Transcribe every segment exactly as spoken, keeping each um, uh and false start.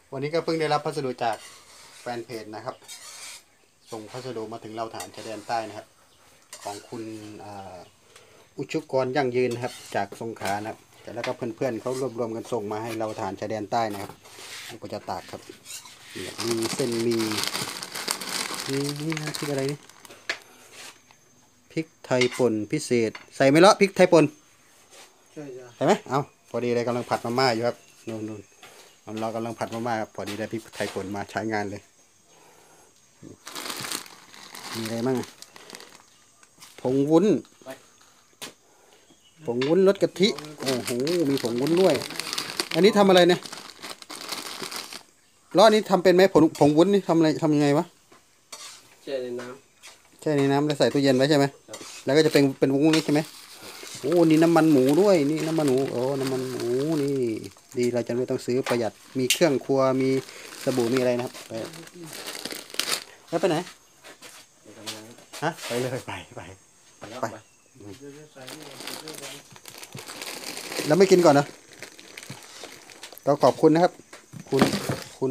วันนี้ก็เพิ่งได้รับพัสดุจากแฟนเพจนะครับส่งพัสดุมาถึงเราฐานชายแดนใต้นะครับของคุณอุชุกรยั่งยืนนะครับจากสงขลานะครับแต่แล้วก็เพื่อนๆเขารวบรวมกันส่งมาให้เราฐานชายแดนใต้นะครับก็จะตากครับมีเส้นมีนี่นี่นะพริกอะไรนี่พริกไทยป่นพิเศษใส่ไหมล่ะพริกไทยป่นใช่จ้ะใส่ไหมเอาพอดีเลยกำลังผัดมาม่าอยู่ครับนู่นนู่นเรากำลังผัดมาม่าครับพอดีได้พริกไทยป่นมาใช้งานเลยมีอะไรบ้างผงวุ้นผงวุ้นรสกะทิโอ้โหมีผงวุ้นด้วยอันนี้ทำอะไรเนี่ยล้อนี้ทำเป็นไหมผงผงวุ้นนี่ทำอะไรทำยังไงวะแช่ในน้ำแช่ในน้ำแล้วใส่ตู้เย็นไว้ใช่ไหมแล้วก็จะเป็นเป็นวุ้นนี้ใช่ไหมโอ้นี่น้ำมันหมูด้วยนี่น้ำมันหมูโอ้น้ำมันหมูนี่ดีเราจะไม่ต้องซื้อประหยัดมีเครื่องครัวมีสบู่มีอะไรนะครับไปแล้วไปไหนฮะไปเลยไปไปไปแล้วไม่กินก่อนนะก็ขอบคุณนะครับคุณคุณ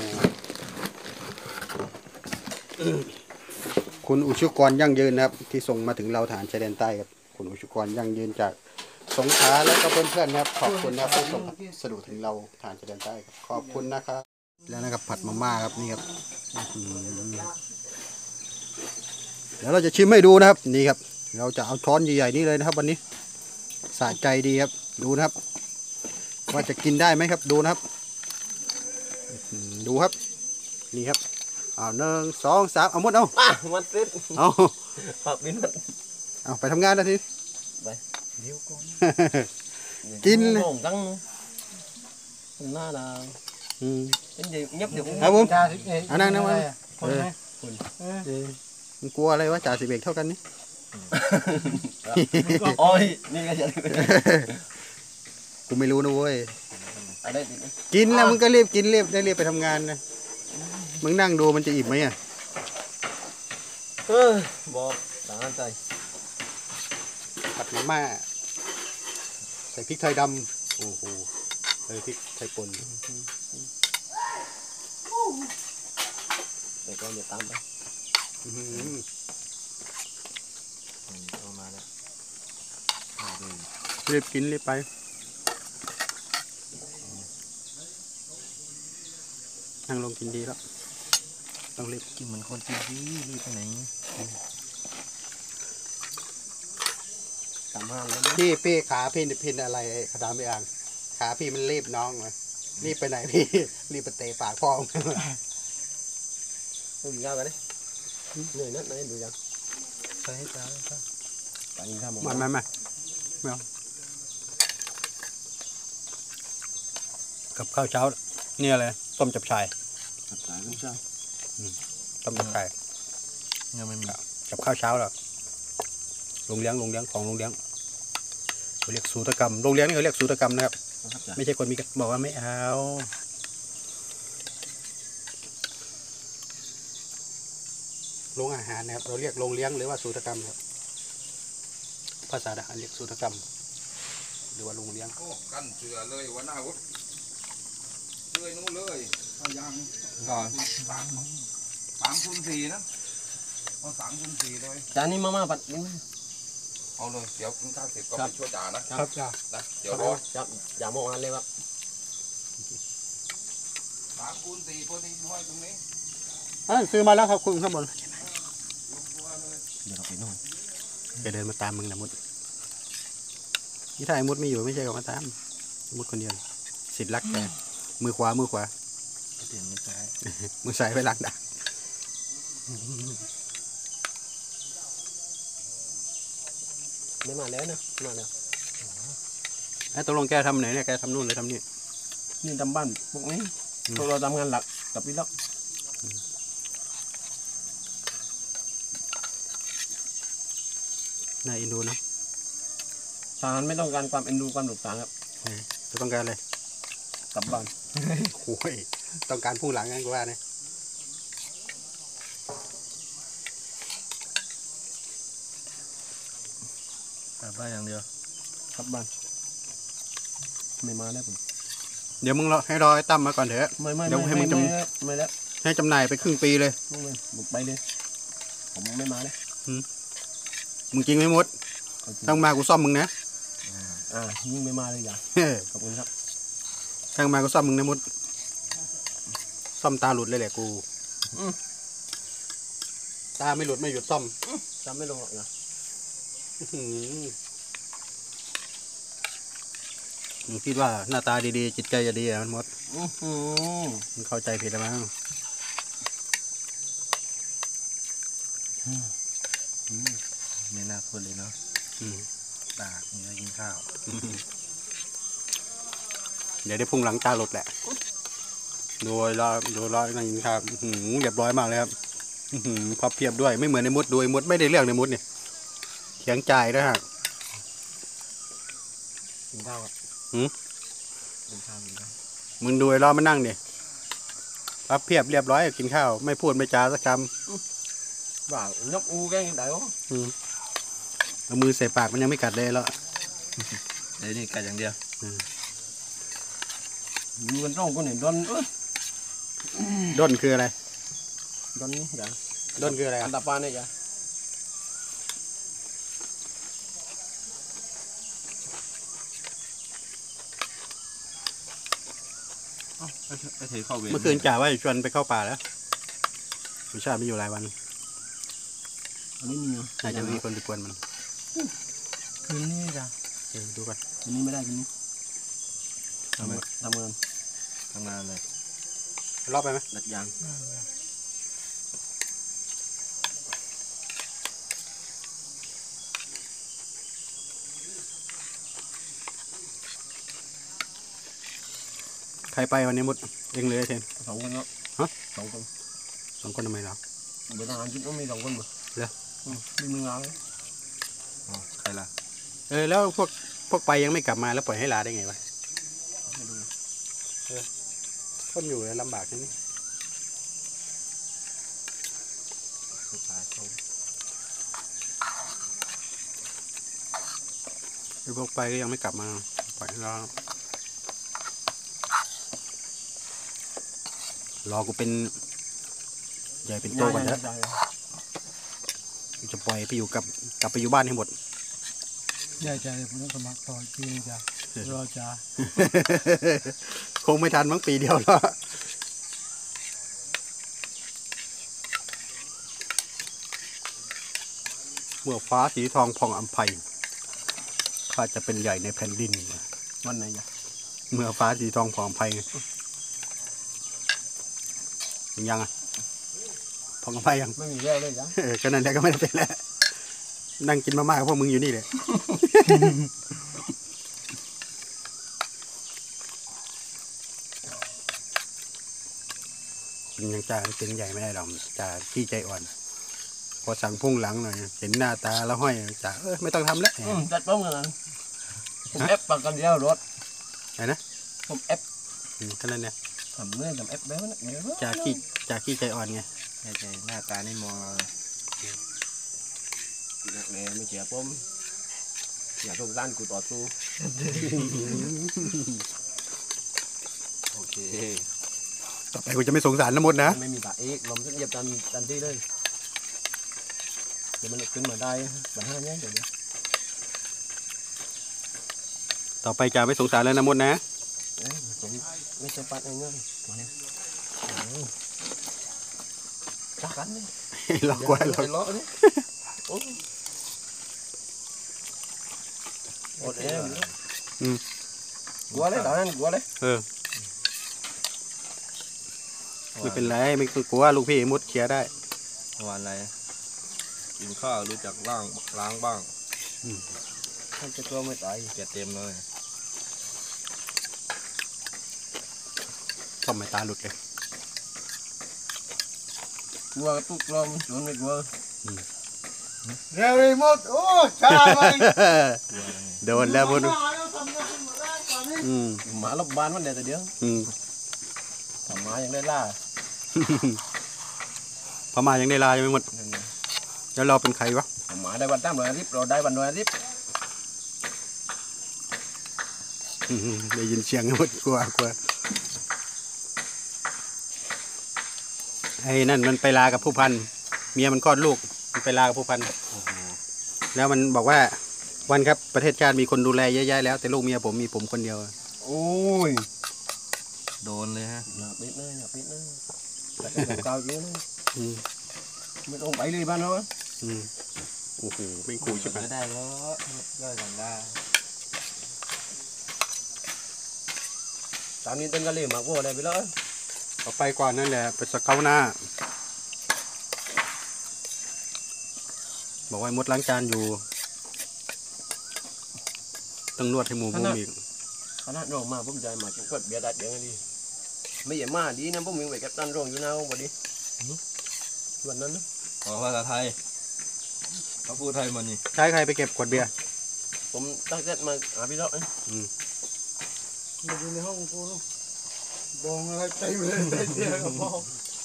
คุณอุชุกรยั่งยืนนะครับที่ส่งมาถึงเราฐานชายแดนใต้ครับคุณอุชุกรยั่งยืนจากสงขลาแล้วก็เพื่อนๆนะครับขอบคุณนะครับที่ส่งสะดุถึงเราฐานชายแดนใต้ครับขอบคุณนะครับแล้วนะครับผัดมาม่าครับนี่ครับเดี๋ยวเราจะชิมให้ดูนะครับนี่ครับเราจะเอาช้อนใหญ่ๆนี่เลยนะครับวันนี้สะใจดีครับดูนะครับว่าจะกินได้ไหมครับดูนะครับดูครับนี่ครับเอาหนึ่งสองสามเอาหมดเอามันติดเอาผักบินมันเอาไปทำงานนะทีไปเดี๋ยวก่อนกินเลยตั้งหน้าดาวเป็นเดี๋ยวยับเดี๋ยวครับผมอันนั้นนะมันมันกลัวอะไรวะจ่าสิบเอกเท่ากันนี่โอ้ยนี่ก็จะกูไม่รู้นะเว้ยกินแล้วมึงก็รีบกินรีบได้รีบไปทำงานนะมึงนั่งดูมันจะอิ่มไหมอ่ะเออบอกตามใจผัดมาม่าใส่พริกไทยดำโอ้โหใส่พริกไทยป่นเดี๋ยวก็จะตามไปเอามาแล้วรีบกินรีบไปนั่งลงกินดีแล้วต้องรีบกินเหมือนคนกินดีรีบไปไหนตามห้างแล้วพี่พี่ขาพี่พินอะไรขาดามไม่อ่างขาพี่มันรีบน้องเลยรีบไปไหนพี่รีบไปเตะปากพ่อต้องกินข้าวกันดิเหนื่อยนักไหนดูยังใช่ใช่ใช่ไปกินข้าวหมดมามามาไม่เอากับข้าวเช้าเนี่ยอะไรต้มจับฉ่ายจับฉ่ายไม่ใช่ต้มจับฉ่ายยังไม่มีกับข้าวเช้าหรอโรงเลี้ยงโรงเลี้ยงของโรงเลี้ยงเขาเรียกสูตรกรรมโรงเลี้ยงนี่เขาเรียกสูตรกรรมนะครับไม่ใช่คนมีบอกว่าไม่เอาโรงอาหารนะครับเราเรียกโรงเลี้ยงหรือว่าสูตรกรรมครับภาษาทหารเรียกสูตรกรรมหรือว่าโรงเลี้ยงโอ้กันเสือเลยวันหน้าวุฒิเลยนู้นเลยพยางก่อนสามสามคูณสี่นะเอาสามคูณสี่เลยจานนี้มาม่าปัดนี่เอาเลยเดี๋ยวกินข้าวเสร็จก็ไปช่วยจ่านะครับจ่านะเดี๋ยวรอจับอย่ามองอันเลยครับสามคูณสี่พอดีห้อยตรงนี้อ่าซื้อมาแล้วครับคุณข้างบนเดี๋ยวเราไปนู่นแกเดินมาตามมึงนะมุดนี่ถ้าไอ้มุดไม่อยู่ไม่ใช่ก็มาตามมุดคนเดียวสิทธิ์รักแกมือขวามือขวาเปลี่ยนมือซ้ายมือซ้ายไปรักดักไม่มาแล้วนะมาแล้วไอ้ตกลงแกทำไหนเนี่ยแกทำนู่นเลยทำนี่นี่ทำบ้านพวกนี้พวกเราทำงานหลักกับพี่ล็อกน่าเอ็นดูนะทหารไม่ต้องการความเอ็นดูความหนุกตาครับจะต้องการอะไรกลับบ้านโอ้ยต้องการพุ่งหลังงั้นก็ว่าเนี่ยกลับบ้านอย่างเดียวกลับบ้านไม่มาแล้วผมเดี๋ยวมึงรอให้รอไอ้ตั้มมาก่อนเถอะไม่ไม่เดี๋ยวให้ไม่มึงจำไม่ไม่แล้วให้จำหน่ายไปครึ่งปีเลยลงเลยหมดไปเลยผมไม่มาเลยมึงจริงไหมมดเอาจริงต้องมากูซ่อมมึงนะอ่ายิ่งไม่มาเลยอย่าเฮ้ยขอบคุณครับต้องมากูซ่อมมึงนะมดซ่อมตาหลุดเลยแหละกูตาไม่หลุดไม่หยุดซ่อมจำไม่ลงหรอกนะอื้อหือมึงคิดว่าหน้าตาดีๆจิตใจจะดีอ่ะมันมดอื้อหือมึงเข้าใจผิดแล้วมั้งไม่น่าพูดเลยเนาะอืมปากเนื้อกินข้าวเดี๋ยวได้พุ่งหลังตาหลุดแหละดูรอดูรอนั่งกินข้าวอื้อหือเรียบร้อยมากเลยครับอื้อหือพับเพียบด้วยไม่เหมือนในมดดูไอ้มดไม่ได้เรื่องในมดเนี่ยเขียงจ่ายด้วยฮะกินข้าวครับหืมกินข้าวกินข้าวมึงดูไอ้รอมานั่งดิพับเพียบเรียบร้อยกินข้าวไม่พูดไม่จาสักคบ้าnhóc u cái đại quá ำอืมเอามือใส่ปากมันยังไม่กัดเลยแล้วเดี๋ยวนี่กัดอย่างเดียวอยู่กันtrong con này đòn ớt ด้นคืออะไร đòn dạ ด้นคืออะไร ăn đập pan này dạ ไอ้เทเข้าเวรเมื่อคืนจ่าว่าจะชวนไปเข้าป่าแล้ววิชาไม่อยู่หลายวันอันนี้มีเหรอน่าจะมีคนไปกวนมันคืนนี้จ้ะเออดูก่อนคืนนี้ไม่ได้คืนนี้ทำไมทำงานทำงานเลยรอบไปไหมดัดยางใครไปวันนี้มดเองเลยเทนสองคนเนาะฮะสองคนสองคนทำไมเราเดี๋ยวทหารคิดว่ามีสองคนเหรอเหรออืมมีมืองานเลยอ๋อใครล่ะเออแล้วพวกพวกไปยังไม่กลับมาแล้วปล่อยให้ลาได้ไงวะไม่ดูคนอยู่แล้วลำบากนะนี่ผู้ชายเขาไอ้พวกไปก็ยังไม่กลับมาปล่อยให้รอรอกูเป็นใหญ่เป็นโตก่อนเถอะได้กูจะปล่อยไปอยู่กับกลับไปอยู่บ้านให้หมดได้ใจผมต้องสมัครต่อจริงจ้ะรอจ้าคงไม่ทันมั้งปีเดียวแล้ว เมื่อฟ้าสีทองผ่องอำไพข้าจะเป็นใหญ่ในแผ่นดินวันไหนจ้ะเมื่อฟ้าสีทองผ่องอำไพไงยังยังอ่ะผ่องอำไพยังไม่มีแล้วเลยจ้ะเออก็นั่นแหละก็ไม่ได้เป็นแล้วนั่งกินมาม่ากับพวกมึงอยู่นี่เลย ยังจ่าเป็นใหญ่ไม่ได้หรอกจ่าขี้ใจอ่อน พอสั่งพุ่งหลังหน่อยเห็นหน้าตาแล้วห้อยจ่าเออไม่ต้องทำแล้วอืมจัดป้องกันนะผมเอฟปากกันเดียวรถไหนนะผมเอฟอืมก็นั่นเนี่ยทำเนื่อทำเอฟได้ไหมเนี่ยจ่าขี้จ่าขี้ใจอ่อนไงใช่ใช่หน้าตานี่มองเราเลยเนี่ยไม่เจียผมอย่าส่งด้านกูต่อสู้โอเคต่อไปกูจะไม่สงสารน้ำมดนะไม่มีตาเอกลมสักเหยียบตันตันที่เลยเดี๋ยวมันขึ้นมาได้แบบห้าเนี้ยเดี๋ยวต่อไปจ่าไม่สงสารแล้วน้ำมดนะเอ้ยผมไม่ใช่ปัดง่ายๆมาเนี่ยจักกันเลยหลอกกว่าหลอกไปล้อนี่โอ้อดเอ้ยกลัวเลยตอนนั้นกลัวเลยเออไม่เป็นไรไม่กลัวลูกพี่มดเคลียร์ได้วันอะไรกินข้าวรู้จักล้างล้างบ้างให้จะตัวไม่ตายแกเต็มเลยก็ไม่ตาหลุดเลยกลัวตุกลมสวนไม่กลัวเร็วเลยหมดโอ้ช้าไปโดนแล้วมดอืมหมาลบบ้านมันเดี๋ยวแต่เดียวอืมทำหมายังได้ล่าพม่ายังได้ลายังไม่หมดแล้วเราเป็นใครวะทำหมาได้วันตั้มร้อยอาทิตย์เราได้วันร้อยอาทิตย์อืมได้ยินเสียงหมดกลัวกลัวไอ้นั่นมันไปลากับผู้พันเมียมันคลอดลูกมันไปลากับผู้พันแล้วมันบอกว่าวันครับประเทศชาติมีคนดูแลเยอะแยะแล้วแต่ลูกเมียผมมีผมคนเดียวโอ้ยโดนเลยฮะอย่าปิดนะอย่าปิดนะแต่เป็นกาวเยอะนะอืมไม่ต้องไปเลยบ้านเราอืมโอ้โหไม่กูใช่ไหมไม่ได้ก็ย่อยกันได้ตามนี้ต้นก็เลยหมักวัวได้ไปแล้วเอาไปก่อนนั่นแหละไปสเกาหน้าบอกว่ามดล้างจานอยู่ต้องนวดให้หมูบุ้มอีกขนาดรองมาผมใจมากินกดเบียร์ดัดเดียวกันดีไม่ใหญ่มาดีนะผมมีไว้กับตันรองอยู่นะพอดีวันนั้นนะขอภาษาไทยเขาพูดไทยมันนี่ใช้ใครไปเก็บขวดเบียร์ผมตั้งใจมาหาพี่เลาะมาอยู่ในห้องกูลูกบองอะไรเต็มเลยเต็มเดียวกับบอง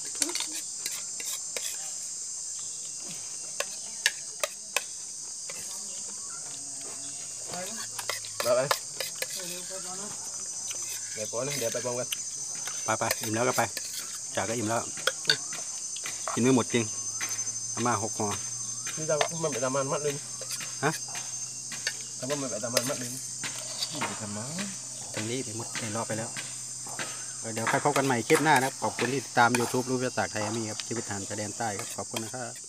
ไปไปเดี๋ยวก่อนนะเดี๋ยวไปบองกันไปไปอิ่มแล้วก็ไปจากก็อิ่มแล้วกินไม่หมดจริงอาม่าหกห่อนี่ถ้ามันไปตามมันมัดเลยฮะถ้ามันไปตามมันมัดเลยทำไมตรงนี้ไปหมดได้รอบไปแล้วเดี๋ยวค่อยพบกันใหม่คลิปหน้านะครับขอบคุณที่ติดตาม YouTube รู้ภาษาไทยอามีครับชีวิตทหารชายแดนใต้ครับขอบคุณนะครับ